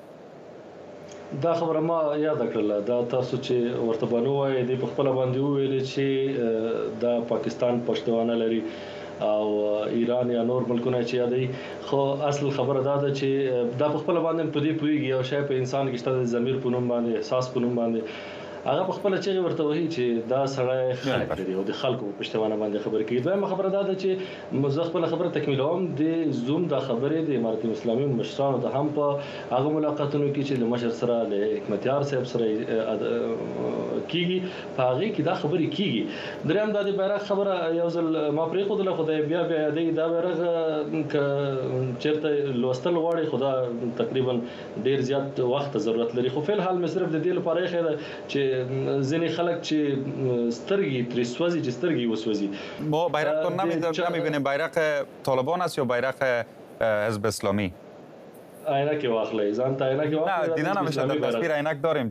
دا خبره ما یاد کړله، دا تاسو چې ورته باندې وایي دی په خپل باندې ویل چې دا پاکستان پښتوانه لري او ایران یا نور ملکونه چې یادي خو اصل خبره دا ده چې دا په خپل باندې په دې پويږي او شای په انسان کې شته د ضمیر په نوم باندې احساس په نوم باندې هغه په خپل چې ورته وایي چې دا سړی خلک لري او د خلکو په پښتوانه باندې خبرې کوي. دویمه خبره دا ده چې مزه خپل خبره تکمیلوم د زوم د خبرې د امارت اسلامي مشرانو ته هم په هغه ملاقاتونو کې چې د مشر سره د حکمتیار صاحب سره کیږي په هغه کې دا خبرې کیږي. دریم دا د بیرغ خبره یو ځل ما پرې خو د خدای بیا دا بیرغ چیرته لوستل غواړي خدا تقریبا ډیر زیات وخت ضرورت لري خو فل حال مې صرف د دې لپاره خیره چې ځینې خلک چې سترګې ترې سوځي چې سترګې وسوځي. ما بیرقتون نمیبینیم بیرق طالبان است یا بیرق حزب اسلامی؟ عینک واخلای ځان ته عینک واخلای. نه دیدن نمیشه در تصویر عینک داریم.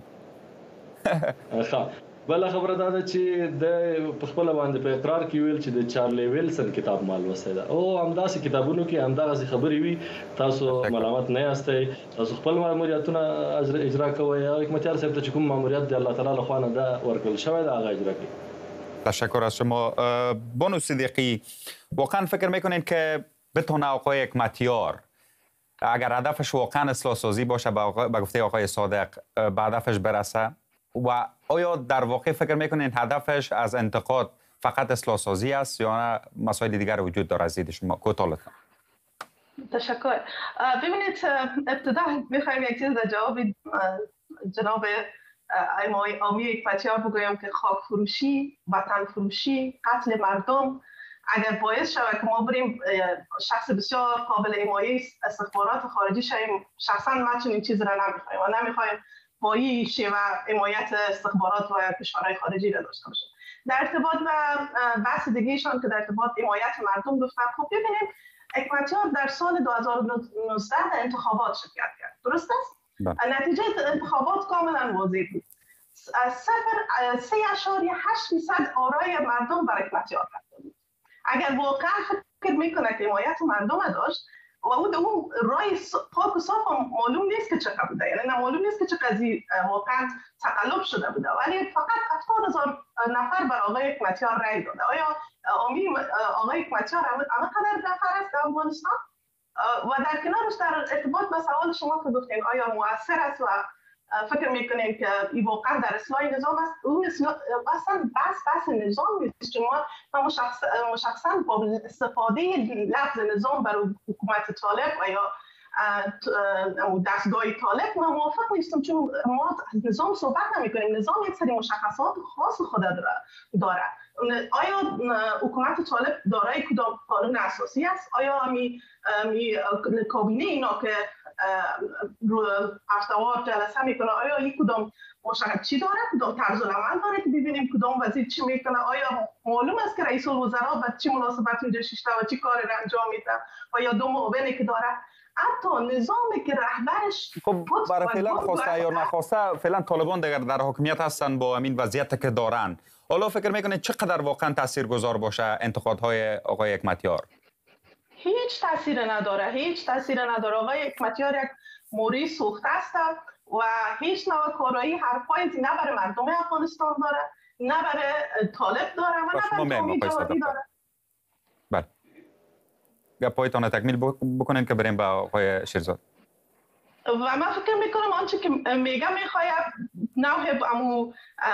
بل خبره دا ده چې د خپل باندې په اقرار کې ویل چې د چارلی ویلسن کتاب مال وسته ده او همداسې کتابونو کې همداسې خبرې وي تاسو ملامت نه یاستئ تاسو خپل ماموریتونه اجرا کوئ او حکمتیار صاحب ته چې کوم ماموریت دی الله تعالی له خوا نه دا ورکړل شوی ده هغه اجرا کړئ. تشکر از شما. بانو صدیقی واقعا فکر میکنین که بتونه آقای حکمتیار اگر هدفش واقعا اصلاح سازی باشه به گفته آقای صادق به هدفش برسه و آیا در واقع فکر میکنین هدفش از انتقاد فقط اصلاح سازی است یا نه مسائل دیگر وجود داره؟ از دید شما کوتاه لطفا. تشکر. ببینید ابتدا میخوایم یک چیز در جواب جناب آمی حکمتیار بگویم که خاک فروشی، وطن فروشی، قتل مردم اگر باعث شود که ما بریم شخص بسیار قابل حمایه استخبارات خارجی شویم، شخصا ما چنین چیز را نمیخوایم و نمیخوایم با این شیوه حمایت استخبارات و کشورهای خارجی را داشته باشیم. در ارتباط و بحث دیگهشان که در ارتباط حمایت مردم گفتن، خب ببینیم حکمتیار در سال 2019 در انتخابات شرکت کرد، درست است؟ نتیجه انتخابات کاملا واضح بود. 3.8% آرای مردم بر حکمتیار رفته بود. اگر واقعا فکر میکنه که حمایت مردم داشت و اون رای پاک و صاف معلوم نیست که چقدر بوده، یعنی معلوم نیست که چقدر واقعا تقلب شده بوده، ولی فقط 70,000 نفر بر آقای حکمتیار رای داده. آیا آقای حکمتیار همقدر نفر است در افغانستان؟ و در کنارش در ارتباط با سوال شما که گفتین آیا مؤثر است و فکر میکنیم که این واقعا در اصلاح نظام است، اون اصلا بحث نظام نیست. ما مشخصا با استفاده لفظ نظام برای حکومت طالب و یا دستگاه طالب ما موافق نیستم، چون ما از نظام صحبت نمیکنیم. نظام یک سری مشخصات خاص خود داره. آیا حکومت طالب دارای کدام قانون اساسی است؟ آیا کابینه اینا که رو هفته‌وار جلسه میکنه آیا یک کدام مشخص چی داره، کدام طرز العمل داره که ببینیم کدام وزیر چی میکنه؟ آیا معلوم است که رئیس الوزراء با چی مناسبت اونجا شیشته و چی کاری را انجام میده و یا دو معاونی که داره؟ حتی نظامی که رهبرش خب برای فعلا خواسته یا نخواسته فعلا طالبان در حکومت هستن با همین وضعیت که دارن. حالا فکر میکنید چقدر واقعا تاثیرگذار باشه انتقادهای آقای حکمتیار؟ هیچ تاثیر نداره. آقای حکمتیار یک موری سوخته است و هیچ نوع کارایی حرفای نه برای مردم افغانستان داره، نه برای طالب داره و نه برای قومی جهادی داره. بله. گپایتان تکمیل بکنین که بریم به آقای شیرزاد. و من فکر میکنم آنچه که میگم میخواید نوع امو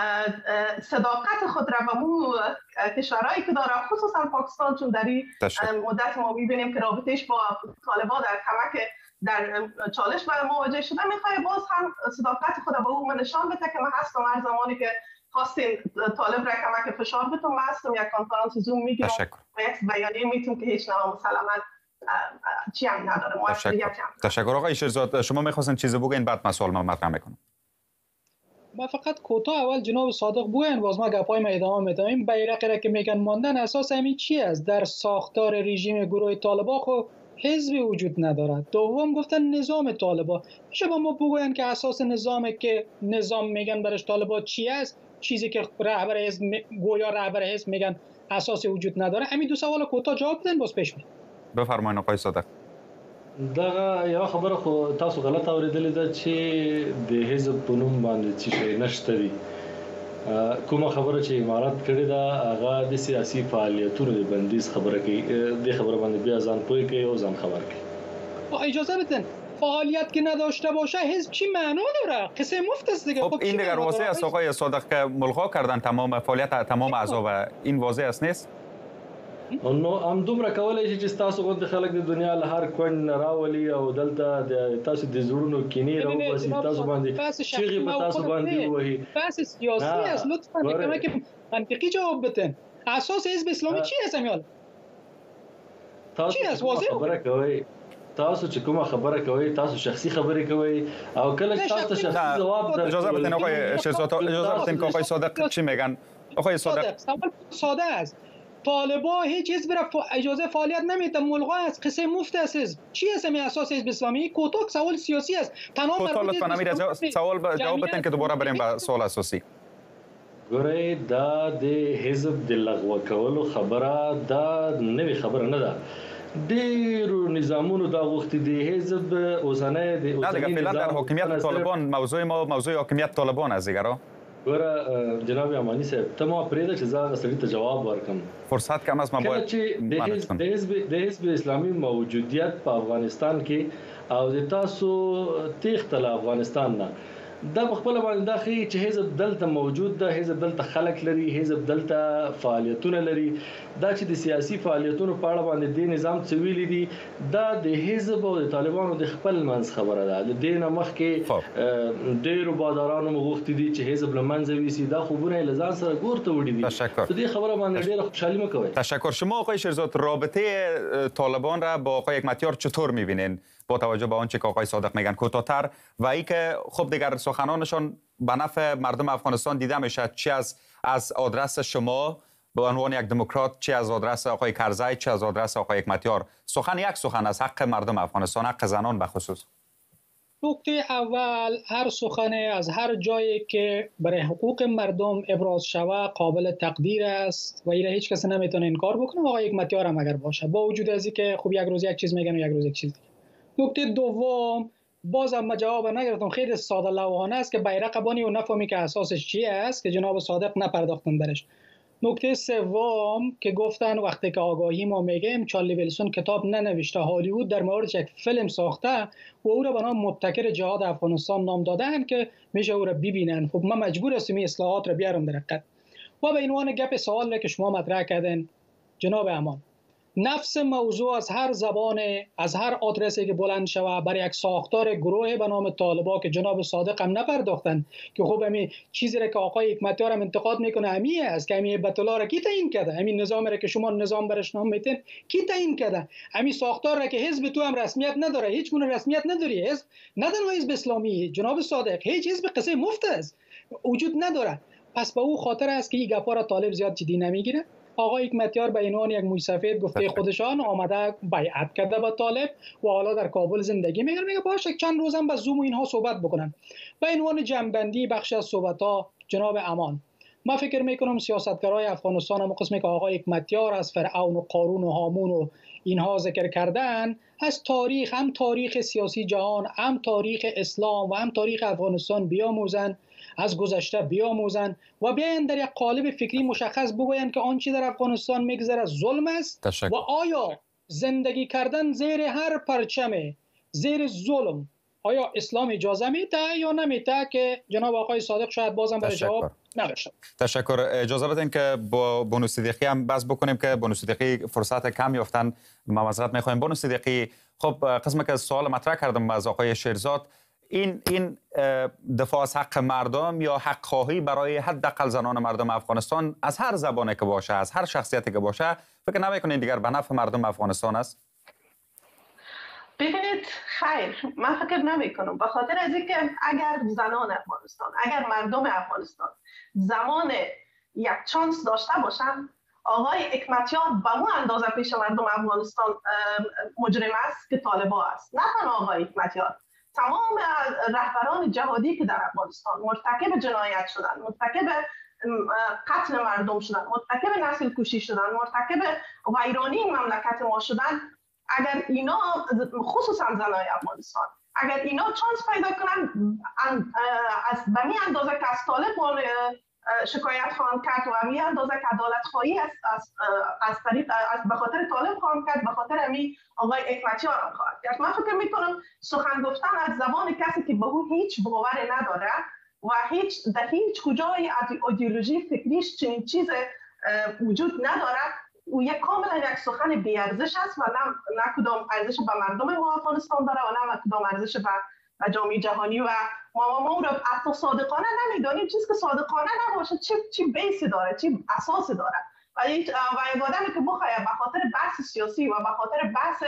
صداقت خود را به امو کشورهایی که داره، خصوصا پاکستان، چون در این مدت ما میبینیم که رابطهش با طالبان در کمک در چالش با مواجه شده، میخواید باز هم صداقت خود به او نشان بده که من هستم. هر زمانی که خواستین طالب را کمک فشار بتون، من هستم. یک کنفرانس زوم میگیرم و یک بیانیه میتونم که هیچ نوع مسلمت چی هم نداره. تشکر آقای شیرزاد. شما میخواستین چیزی بگین بعد من سوال مطرح میکنم. ما فقط کوتاه اول جناب صادق بگوین باز ما گپای ما ادامه میدم. این بیرقی را که میگن ماندن اساس همین چی است؟ در ساختار رژیم گروه طالبان خو حزبی وجود ندارد. دوم گفتن نظام طالبان. میشه با ما بگوین که اساس نظامی که نظام میگن برش طالبان چی است؟ چیزی که رهبر حزب گویا رهبر حزب میگن اساس وجود نداره. همین دو سوال کوتاه جواب بدین باز پیش میریم. بفرمایید آقای صادق. دا یو خبره خو تاسو غلط اوریدلې ده چې د حزب په نوم باندې چې نشته دي کومه خبره چې امارات کړې ده هغه د سیاسي فعالیتونو د بندیز خبره کوي د خبره باندې بیا ځان پوي کوي او ځان خبر کوي. اجازه بدن فعالیت که نداشته باشه حزب چی معنا داره؟ قصه مفت است دیگه. خب این دیگر واضح است آقای صادق که ملغا کردن تمام فعالیت تمام اعضا و این واضح است نیست؟ نو هم دومره کولای شي چې تاسو غوښتل خلک د دنیا له هر کون راولي او دلته د تاسو د زړونو کینې راوباسي تاسو باندې چیغې په تاسو باندې وایي. بحث سیاسی است لطفا کمک منطقی جواب بدن. اساس حزب اسلامی چی است امیال؟ چی است واضح خبره کوي تاسو چې کومه خبره کوي تاسو شخصي خبرې کوي او کله چې تاسو شخصي جواب در اجازه بدین آقای شهزاد اجازه بدین که آقای صادق چی میگن. آقای صادق سوال ساده است. طالبان هیچ حزب را اجازه فعالیت نمیده ملغا است قصه مفت است حزب چی است می اساس حزب اسلامی کوتاه سوال سیاسی است تمام لطفا امیر سوال جواب بدین که دوباره بریم به سوال اساسی. ګورئ دا د حزب د لغوه کولو خبره دا نوې خبره نه ده. ډیرو نظامونو دا غوښتي د حزب اوسنۍ د اوسنۍ فعلا در حاکمیت طالبان موضوع ما موضوع حاکمیت طالبان است دیگه. ګوره جناب امانی صاحب ته ما پرېږده چې زه هغه سړي ته جواب ورکړم. فرصت کم است ما باید چې د حزب اسلامي موجودیت په افغانستان کې او د تاسو تیښته له افغانستان نه دا په خپل باندې دا ښیي چې حزب دلته موجود ده حزب دلته خلک لري حزب دلته فعالیتونه لري دا چې د سیاسي فعالیتونو په اړه باندې د نظام څه ویلي دي دا د حزب او د طالبانو د خپل منځ خبره ده. د دې نه مخکې ډېرو بادارانو مغوښتي دي چې حزب له منځه ویسي دا خوبونه یې له ځان سره ګورته وړي دي. په دې خبره باندې ډېره خوشحالي مه کوئ. تشکر. شما آقای شهرزاد رابطه طالبان را با آقای حکمتیار چطور می‌بینین با توجه به آنچه که آقای صادق میگن کوتاه‌تر و ای که خب دیگر سخنانشان به نفع مردم افغانستان دیده میشه چه از آدرس شما به عنوان یک دموکرات چه از آدرس آقای کرزی چه از آدرس آقای حکمتیار سخن یک سخن از حق مردم افغانستان حق زنان به خصوص. نکته اول هر سخن از هر جایی که برای حقوق مردم ابراز شوه قابل تقدیر است و ایره هیچ کس نمیتونه انکار بکنه آقای حکمتیار هم اگر باشه با وجود از اینکه خب یک روز یک چیز میگن و یک روز یک چیز دیگه. نکته دوم بازم ما جواب نگرفتم خیلی ساده لوحانه است که بیرق بانی و نفهمی که اساسش چی است که جناب صادق نپرداختن درش. نکته سوم که گفتن وقتی که آگاهی ما میگیم چارلی ویلسون کتاب ننوشته هالیوود در موردش یک فیلم ساخته و او را به نام مبتکر جهاد افغانستان نام دادن که میشه او را ببینن. خب ما مجبور هستیم این اصلاحات را بیارم در حقیقت. و به عنوان گپ سوال که شما مطرح کردین جناب امان نفس موضوع از هر زبان از هر آدرسی که بلند شود برای یک ساختار گروه به نام طالبان که جناب صادق هم نپرداختن که خب همین چیزی را که آقای حکمتیار هم انتقاد میکنه همین است که همین بیت الله را کی تعیین کرده همین نظام را که شما نظام برش نام میتین کی تعیین کرده همین ساختار را که حزب تو هم رسمیت نداره هیچ گونه رسمیت نداری حزب نه تنها حزب اسلامی جناب صادق هیچ حزب قصه مفت است وجود نداره. پس به او خاطر است که این گپا را طالب زیاد جدی نمیگیره. آقای حکمتیار به عنوان یک موسفید گفته خودشان آمده بیعت کرده با طالب و حالا در کابل زندگی میکنه میگه باشه چند روزم با زوم و اینها صحبت بکنن. به عنوان جنبندی بخش از صحبت ها جناب امان ما فکر میکنم سیاستگرای افغانستان هم قسمی که آقای حکمتیار از فرعون و قارون و هامون و اینها ذکر کردن از تاریخ هم تاریخ سیاسی جهان هم تاریخ اسلام و هم تاریخ افغانستان بیاموزن از گذشته بیاموزن و بیاین در یک قالب فکری مشخص بگویند که آنچه در افغانستان میگذره ظلم است و آیا زندگی کردن زیر هر پرچم زیر ظلم آیا اسلام اجازه میده یا نمیده که جناب آقای صادق شاید بازم برای جواب نداشتن. تشکر. اجازه بدین که با بانو صدیقی هم بحث بکنیم که بانو صدیقی فرصت کم یافتن ما معذرت میخوایم. بانو صدیقی خب قسمی که سوال مطرح کردم از آقای شهرزاد این دفاع از حق مردم یا حق خواهی برای حداقل زنان مردم افغانستان از هر زبانی که باشه از هر شخصیتی که باشه فکر نمیکنید دیگر به نفع مردم افغانستان است؟ ببینید خیر من فکر نمی کنم به خاطر از اینکه اگر زنان افغانستان اگر مردم افغانستان زمان یک چانس داشته باشن آقای حکمتیار به اون اندازه پیش مردم افغانستان مجرم است که طالبان است. نه تنها آقای حکمتیار تمام رهبران جهادی که در افغانستان مرتکب جنایت شدن مرتکب قتل مردم شدن مرتکب نسل کشی شدن مرتکب ویرانی مملکت ما شدن اگر اینا خصوصا زنای افغانستان اگر اینا چانس پیدا کنن از به می اندازه که از طالبان شکایت خواهم کرد و همین اندازه که عدالت خواهی از طریق به خاطر طالب خواهم کرد، به خاطر همین آقای حکمتیار هم خواهد کرد. من فکر میکنم سخن گفتن از زبان کسی که به او هیچ باوری نداره و در هیچ کجای ایدئولوژی فکریش چنین چیز وجود نداره، او یک کاملا یک سخن بی ارزش است و نه کدام ارزش به مردم ما افغانستان داره و نه کدام ارزش به جامعه جهانی و ما رو حتی صادقانه نمیدانیم. چیزی که صادقانه نباشه چی بیسی داره، چی اساسی داره. و یک آدمی که بخواد به خاطر بحث سیاسی و به خاطر بحث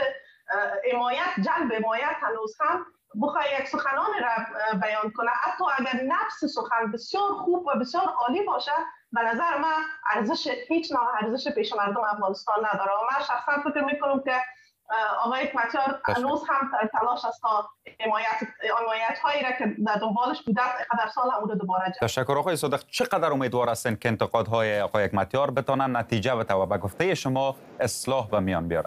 جلب حمایت هنوز هم بخواد یک سخنانی را بیان کنه، حتی اگر نفس سخن بسیار خوب و بسیار عالی باشه، به نظر من هیچ نوع ارزش پیش مردم افغانستان نداره. و من شخصا فکر میکنم که آقای حکمتیار هنوز هم در تلاش است تا حمایت هایی را که در دنبالش بوده در سال هم دوباره جمع. تشکر آقای صادق. چقدر امیدوار هستین که انتقادهای آقای حکمتیار بتونن نتیجه بده و به گفته شما اصلاح به میان بیارن؟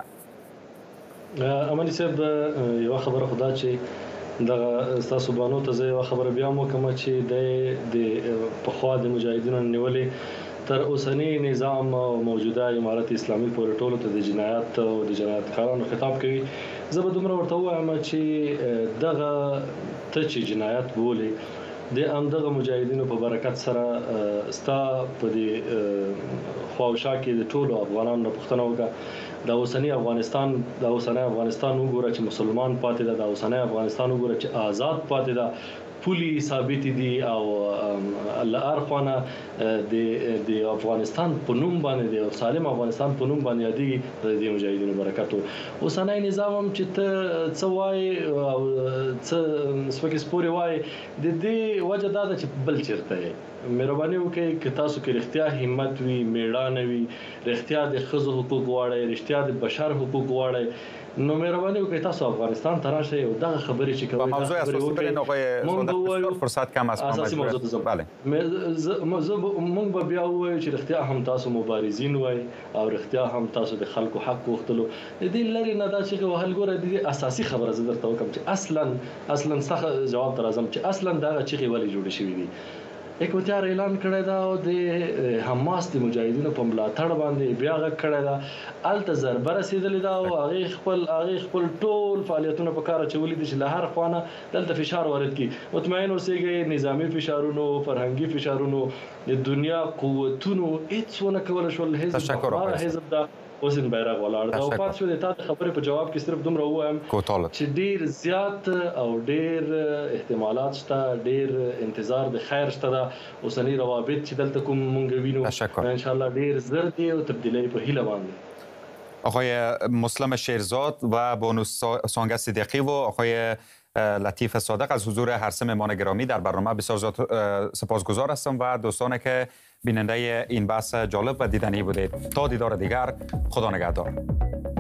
امانی صاحب یو خبره خدا چې دغه تاسو بانو ته یو خبره بیا مو کوم چې د پخوا د مجاهدینو نیولې تر اوسنی نظام او موجوده امارت اسلامي پورې ټولو ته د جنایت او د جنایتکارانو خطاب کوي. زه به دومره ورته وایم چې دغه ته چې جنایت بولي د همدغه مجاهدینو په برکت سره ستا په دې خواوشا کې د ټولو افغانانو پښتنه وکړه. د اوسنی افغانستان وګوره چې مسلمان پاتې ده، د اوسنی افغانستان وګوره چې آزاد پاتې ده، پولی ثابت دي او الله ارخوانه د افغانستان په نوم باندې د سالم افغانستان په نوم باندې یادي د مجاهدینو برکت. اوسنی نظام هم چې ته څه وای او څه سپکې سپورې وای د دې وجه دا ده چې بل چیرته مهرباني وکړئ که تاسو کې رښتیا همت وي، میړانه وي، رښتیا د ښځو حقوق غواړئ، رښتیا د بشر حقوق غواړئ، نو مهرباني وکړئ تاسو افغانستان ته راشئ او دغه خبرې چې کوي موضوع اساسي برین آقای صادق فرصت کم است. اساسي موضوع ده. بله موږ به بیا وایو چې رښتیا هم تاسو مبارزین وای او رښتیا هم تاسو د خلکو حق غوښتلو. د دې لري نه دا چې وهل ګوره د اساسي خبره زه درته وکم چې اصلا څه جواب تر اعظم چې اصلا دا چې ولې جوړ شوی دي. حکمتیار اعلان کړی دا او د حماس د مجاهدینو په ملاتړ باندې بیا غږ کړی دا، الته ضربه رسېدلې ده او هغې خپل ټول فعالیتونه په کار اچولي دي چې له هر خوا نه دلته فشار وارد کړي. مطمئن اوسېږئ نظامي فشارونو، فرهنګي فشارونو، د دنیا قوتونو هېڅ ونه کولی شول. حزب دا حسین بیرغ ولاړ دا او پات شو د تا خبرې په جواب کې صرف دومره وایم چې ډیر زیات او ډیر احتمالات شته، ډیر انتظار د خیر شته. دا اوسنی روابط چې دلته کوم مونږ وینو ان شاء الله ډیر زر دي او تبدیلی په هیله باندې. آقای مسلم شیرزاد و بانو سانگه صدیقی و آقای لطیف صادق از حضور هر سه مهمان گرامی در برنامه بسیار سپاسگزار هستم و دوستانی که بیننده این بحث جالب و دیدنی بودید. تا دیدار دیگر، خدا نگهدار.